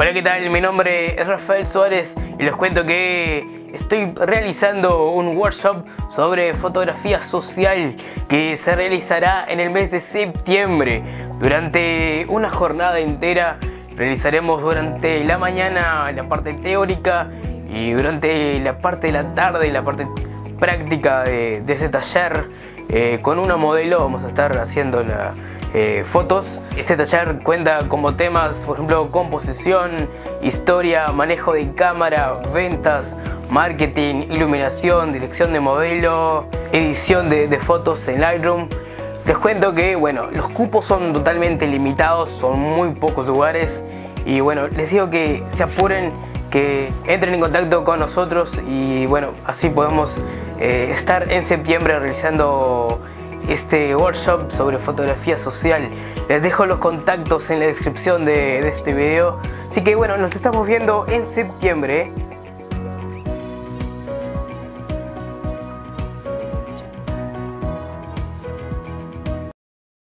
Hola, ¿qué tal? Mi nombre es Rafael Suárez y les cuento que estoy realizando un workshop sobre fotografía social que se realizará en el mes de septiembre. Durante una jornada entera realizaremos durante la mañana la parte teórica y durante la parte de la tarde la parte práctica de ese taller. Con una modelo vamos a estar haciendo fotos. Este taller cuenta como temas, por ejemplo, composición, historia, manejo de cámara, ventas, marketing, iluminación, dirección de modelo, edición de fotos en Lightroom. Les cuento que bueno, los cupos son totalmente limitados, son muy pocos lugares y bueno, les digo que se apuren, que entren en contacto con nosotros y bueno, así podemos estar en septiembre realizando este workshop sobre fotografía social. Les dejo los contactos en la descripción de este video. Así que bueno, nos estamos viendo en septiembre.